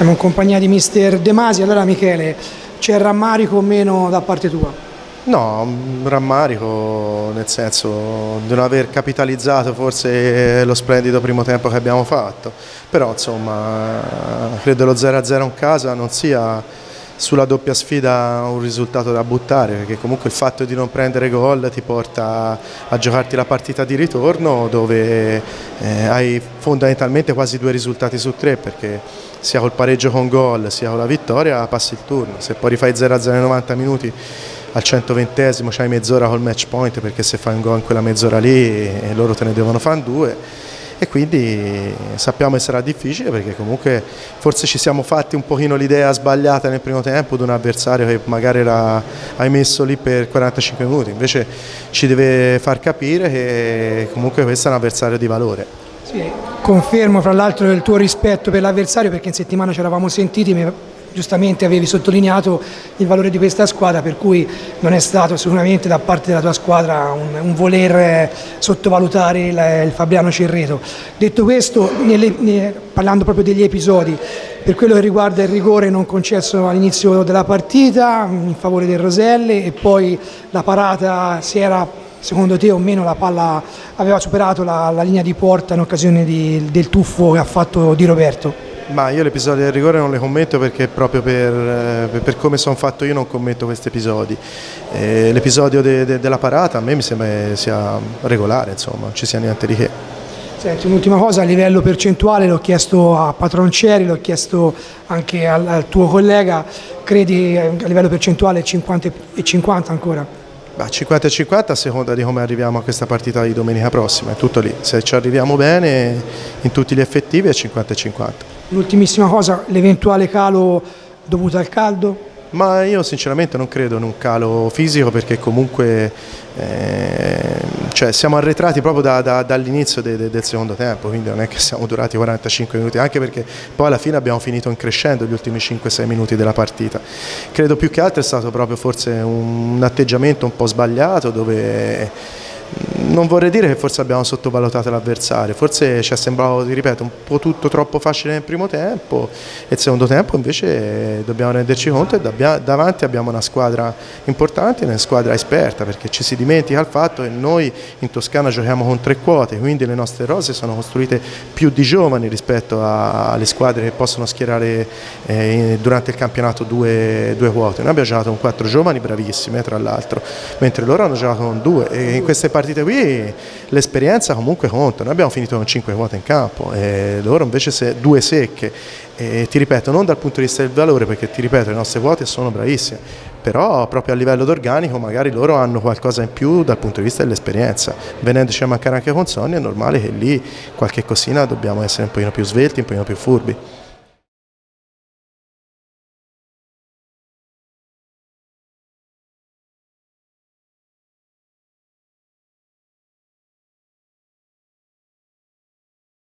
Siamo in compagnia di mister De Masi. Allora Michele, c'è rammarico o meno da parte tua? No, un rammarico nel senso di non aver capitalizzato forse lo splendido primo tempo che abbiamo fatto, però insomma credo lo 0-0 in casa non sia sulla doppia sfida un risultato da buttare, perché comunque il fatto di non prendere gol ti porta a giocarti la partita di ritorno dove hai fondamentalmente quasi 2 risultati su 3, perché sia col pareggio con gol sia con la vittoria passi il turno. Se poi rifai 0-0 nei 90 minuti al 120esimo c'hai mezz'ora col match point, perché se fai un gol in quella mezz'ora lì loro te ne devono fare 2. E quindi sappiamo che sarà difficile, perché comunque forse ci siamo fatti un pochino l'idea sbagliata nel primo tempo di un avversario che magari hai messo lì per 45 minuti, invece ci deve far capire che comunque questo è un avversario di valore. Sì, confermo fra l'altro il tuo rispetto per l'avversario, perché in settimana ci eravamo sentiti, giustamente avevi sottolineato il valore di questa squadra, per cui non è stato sicuramente da parte della tua squadra un voler sottovalutare il Fabriano Cerreto. Detto questo, parlando proprio degli episodi, per quello che riguarda il rigore non concesso all'inizio della partita in favore del Roselle, e poi la parata, se era secondo te o meno la palla aveva superato la linea di porta in occasione del tuffo che ha fatto Di Roberto? Ma io l'episodio del rigore non le commento, perché proprio per come sono fatto io non commento questi episodi. L'episodio della parata a me mi sembra sia regolare, insomma, non ci sia niente di che. Senti, un'ultima cosa, a livello percentuale l'ho chiesto a Patronceri, l'ho chiesto anche al tuo collega, credi a livello percentuale 50 e 50 ancora? 50 e 50 a seconda di come arriviamo a questa partita di domenica prossima, è tutto lì. Se ci arriviamo bene in tutti gli effettivi è 50 e 50. L'ultimissima cosa, l'eventuale calo dovuto al caldo? Ma io sinceramente non credo in un calo fisico, perché comunque cioè siamo arretrati proprio dall'inizio del secondo tempo, quindi non è che siamo durati 45 minuti, anche perché poi alla fine abbiamo finito in crescendo gli ultimi 5-6 minuti della partita. Credo più che altro è stato proprio forse un atteggiamento un po' sbagliato, dove non vorrei dire che forse abbiamo sottovalutato l'avversario, forse ci è sembrato, ti ripeto, un po' tutto troppo facile nel primo tempo, e il secondo tempo invece dobbiamo renderci conto che davanti abbiamo una squadra importante, una squadra esperta, perché ci si dimentica il fatto che noi in Toscana giochiamo con 3 quote, quindi le nostre rose sono costruite più di giovani rispetto alle squadre che possono schierare durante il campionato 2 quote. Noi abbiamo giocato con 4 giovani bravissime tra l'altro, mentre loro hanno giocato con 2, e in queste partite qui l'esperienza comunque conta. Noi abbiamo finito con 5 quote in campo e loro invece 2 secche, e ti ripeto, non dal punto di vista del valore, perché ti ripeto le nostre quote sono bravissime, però proprio a livello d'organico magari loro hanno qualcosa in più dal punto di vista dell'esperienza. Venendoci a mancare anche Consonni è normale che lì qualche cosina dobbiamo essere un pochino più svelti, un pochino più furbi.